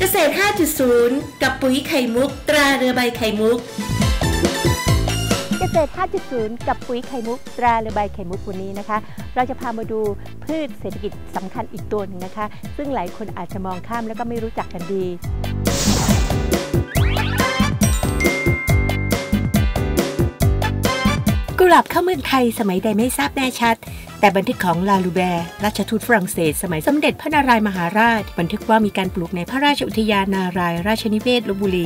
เกษตร 5.0 กับปุ๋ยไข่มุกตราเรือใบไข่มุกเกษตร 5.0 กับปุ๋ยไข่มุกตราเรือใบไข่มุกวันนี้นะคะเราจะพามาดูพืชเศรษฐกิจสำคัญอีกตัวหนึ่งนะคะซึ่งหลายคนอาจจะมองข้ามแล้วก็ไม่รู้จักกันดีกุหลาบเข้าเมืองไทยสมัยใดไม่ทราบแน่ชัดแต่บันทึกของลาลูแบร์ราชทูตฝรั่งเศสสมัยสมเด็จพระนารายมหาราชบันทึกว่ามีการปลูกในพระราชอุทยานนารายราชนิเวศลพบุรี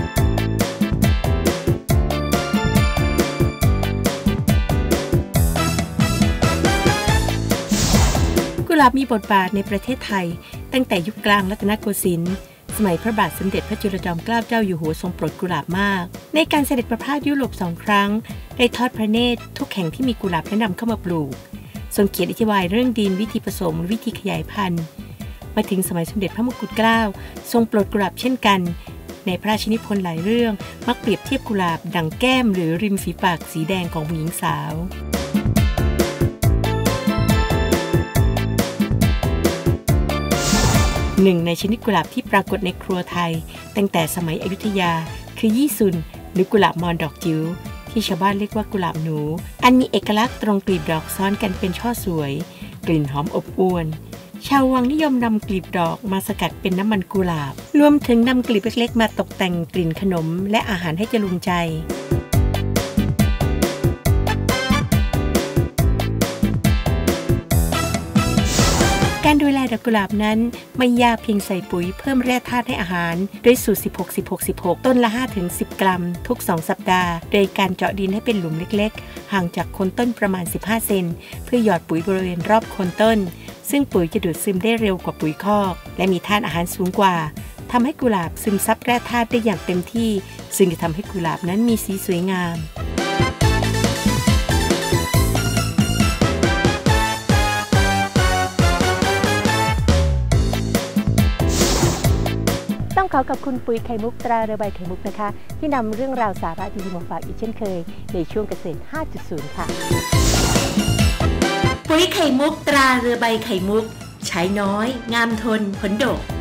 กุหลาบมีบทบาทในประเทศไทยตั้งแต่ยุคกลางรัตนโกสินทร์สมัยพระบาทสมเด็จพระจุลจอมเกล้าเจ้าอยู่หัวทรงโปรดกุหลาบมากในการเสด็จประพาสยุโรป2 ครั้งได้ทอดพระเนตรทุกแห่งที่มีกุหลาบแนะนำเข้ามาปลูกทรงเขียนอธิบายเรื่องดินวิธีผสมวิธีขยายพันธุ์มาถึงสมัยสมเด็จพระมงกุฎเกล้าทรงโปรดกุหลาบเช่นกันในพระราชนิพนธ์หลายเรื่องมักเปรียบเทียบกุหลาบดั่งแก้มหรือริมฝีปากสีแดงของผู้หญิงสาวหนึ่งในชนิดกุหลาบที่ปรากฏในครัวไทยตั้งแต่สมัยอยุธยาคือยี่สุนหรือกุหลาบมอนดอกจิ๋วที่ชาวบ้านเรียกว่ากุหลาบหนูอันมีเอกลักษณ์ตรงกลีบดอกซ้อนกันเป็นช่อสวยกลิ่นหอมอบอวลชาววังนิยมนำกลีบดอกมาสกัดเป็นน้ำมันกุหลาบรวมถึงนำกลีบเล็กๆมาตกแต่งกลิ่นขนมและอาหารให้จรุงใจการดูแลดอกกุหลาบนั้นไม่ยากเพียงใส่ปุ๋ยเพิ่มแร่ธาตุให้อาหารด้วยสูตร 16-16-16 ต้นละ 5-10 กรัมทุก 2 สัปดาห์โดยการเจาะดินให้เป็นหลุมเล็กๆห่างจากโคนต้นประมาณ 15 เซนเพื่อหยอดปุ๋ยบริเวณรอบโคนต้นซึ่งปุ๋ยจะดูดซึมได้เร็วกว่าปุ๋ยคอกและมีธาตุอาหารสูงกว่าทำให้กุหลาบซึมซับแร่ธาตุได้อย่างเต็มที่ซึ่งจะทำให้กุหลาบนั้นมีสีสวยงามต้องขอขอบคุณปุ๋ยไข่มุกตราเรือใบไข่มุกนะคะที่นำเรื่องราวสาระดีๆมาฝากอีกเช่นเคยในช่วงเกษตร 5.0 ค่ะปุ๋ยไข่มุกตราเรือใบไข่มุกใช้น้อยงามทนผลดก